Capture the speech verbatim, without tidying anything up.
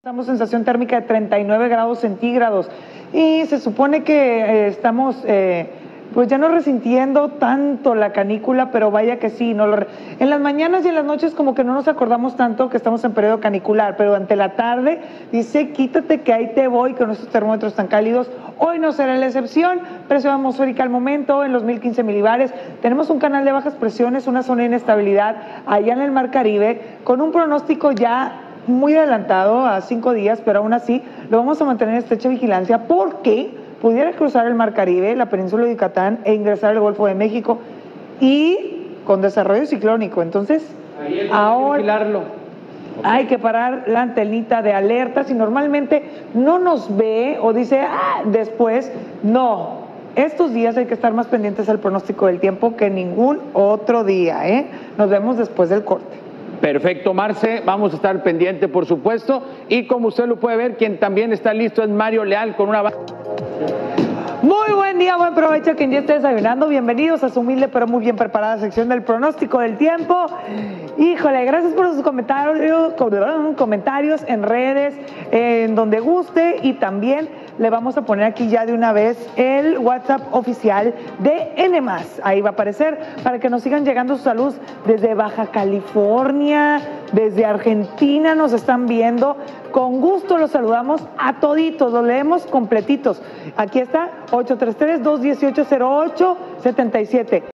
Estamos en sensación térmica de treinta y nueve grados centígrados y se supone que eh, estamos eh, pues ya no resintiendo tanto la canícula, pero vaya que sí, no lo re... en las mañanas y en las noches como que no nos acordamos tanto que estamos en periodo canicular, pero ante la tarde dice quítate que ahí te voy con estos termómetros tan cálidos. Hoy no será la excepción, presión atmosférica al momento en los mil quince milibares, tenemos un canal de bajas presiones, una zona de inestabilidad allá en el Mar Caribe con un pronóstico ya muy adelantado a cinco días, pero aún así lo vamos a mantener en estrecha vigilancia porque pudiera cruzar el Mar Caribe, la península de Yucatán e ingresar al Golfo de México y con desarrollo ciclónico. Entonces, ahora hay que parar la antenita de alerta. Si normalmente no nos ve o dice ah, después, no. Estos días hay que estar más pendientes al pronóstico del tiempo que ningún otro día, ¿eh? Nos vemos después del corte. Perfecto, Marce, vamos a estar pendiente, por supuesto, y como usted lo puede ver, quien también está listo es Mario Leal con una... Muy buen día, buen provecho quien ya esté desayunando. Bienvenidos a su humilde pero muy bien preparada sección del pronóstico del tiempo. Híjole, gracias por sus comentarios, comentarios en redes, en donde guste, y también le vamos a poner aquí ya de una vez el WhatsApp oficial de N más. Ahí va a aparecer para que nos sigan llegando sus saludos desde Baja California, desde Argentina nos están viendo. Con gusto los saludamos a toditos, los leemos completitos. Aquí está, ocho tres tres, dos uno ocho, cero ocho siete siete.